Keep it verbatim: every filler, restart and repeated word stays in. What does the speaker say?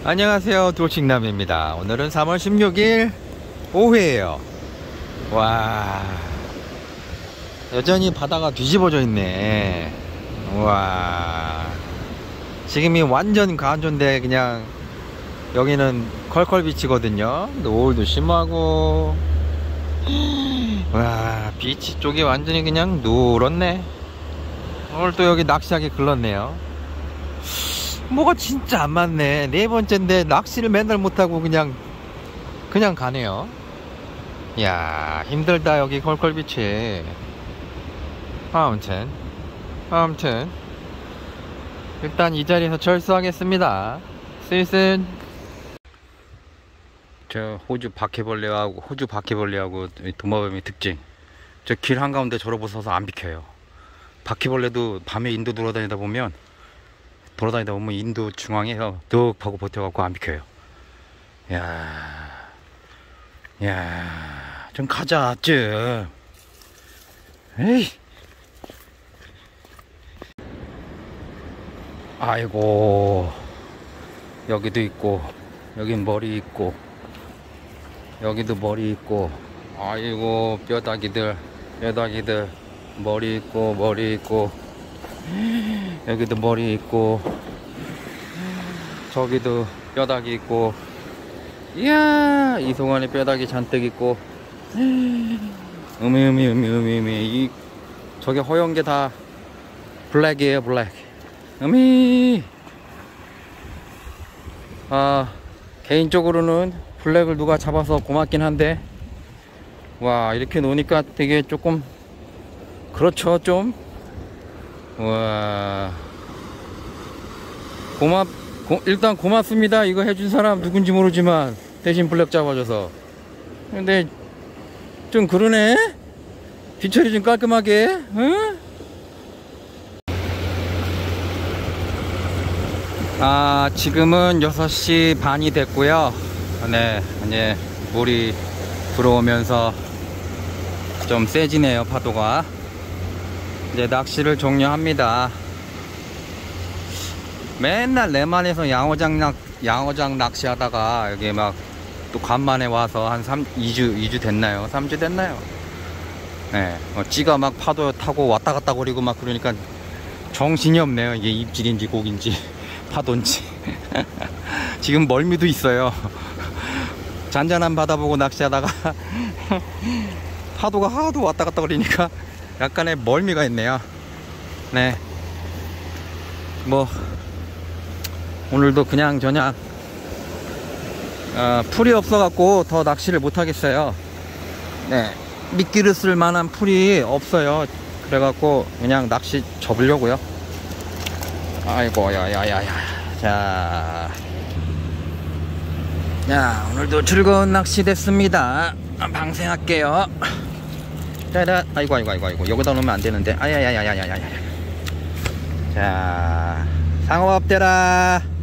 안녕하세요, 도식남입니다. 오늘은 삼월 십육일 오후에요. 와, 여전히 바다가 뒤집어져 있네. 와, 지금이 완전 간조인데 그냥 여기는 컬컬 비치거든요. 노을도 심하고, 와, 비치 쪽이 완전히 그냥 누렇네. 오늘 또 여기 낚시하기 글렀네요. 뭐가 진짜 안 맞네. 네 번째인데 낚시를 맨날 못하고 그냥 그냥 가네요. 이야, 힘들다 여기 컬컬비치. 아무튼 아무튼 일단 이 자리에서 철수하겠습니다. 슬슬 저 호주 바퀴벌레하고 호주 바퀴벌레하고 도마뱀의 특징, 저 길 한가운데 저러고서서 안 비켜요. 바퀴벌레도 밤에 인도 돌아다니다 보면 돌아다니다 보면 인도 중앙에서 뚝 하고 버텨갖고 안 비켜요. 야, 야, 좀 가자, 좀. 에이. 아이고, 여기도 있고, 여긴 머리 있고, 여기도 머리 있고, 아이고, 뼈다귀들, 뼈다귀들, 머리 있고, 머리 있고, 여기도 머리 있고, 저기도 뼈다귀 있고, 이야, 이 송아리 뼈다귀 잔뜩 있고, 음이 음이 음이 음이 음이 이 저게 허연 게 다 블랙이에요, 블랙. 음이. 아, 개인적으로는 블랙을 누가 잡아서 고맙긴 한데, 와, 이렇게 노니까 되게 조금 그렇죠, 좀. 와, 고맙 고, 일단 고맙습니다. 이거 해준 사람 누군지 모르지만 대신 블랙 잡아줘서. 근데 좀 그러네. 뒤처리 좀 깔끔하게. 응? 아, 지금은 여섯 시 반이 됐고요. 네, 이제 물이 들어오면서 좀 세지네요, 파도가. 이제 낚시를 종료합니다. 맨날 내만에서 양어장 낚, 양어장 낚시 하다가 여기 막 또 간만에 와서 한 삼, 이 주, 이 주 됐나요? 삼 주 됐나요? 네, 어, 찌가 막 파도 타고 왔다 갔다 거리고 막 그러니까 정신이 없네요. 이게 입질인지 고기인지 파도인지. 지금 멀미도 있어요. 잔잔한 바다 보고 낚시하다가 파도가 하도 왔다 갔다 거리니까 약간의 멀미가 있네요. 네, 뭐 오늘도 그냥 저냥 어, 풀이 없어 갖고 더 낚시를 못 하겠어요. 네, 미끼를 쓸 만한 풀이 없어요. 그래 갖고 그냥 낚시 접으려고요. 아이고, 야야야야. 자, 야, 오늘도 즐거운 낚시 됐습니다. 방생할게요. 짜라. 아이고 아이고 아이고 아이고, 여기다 놓으면 안 되는데. 아야야야야야야야. 자, 상어 앞대라.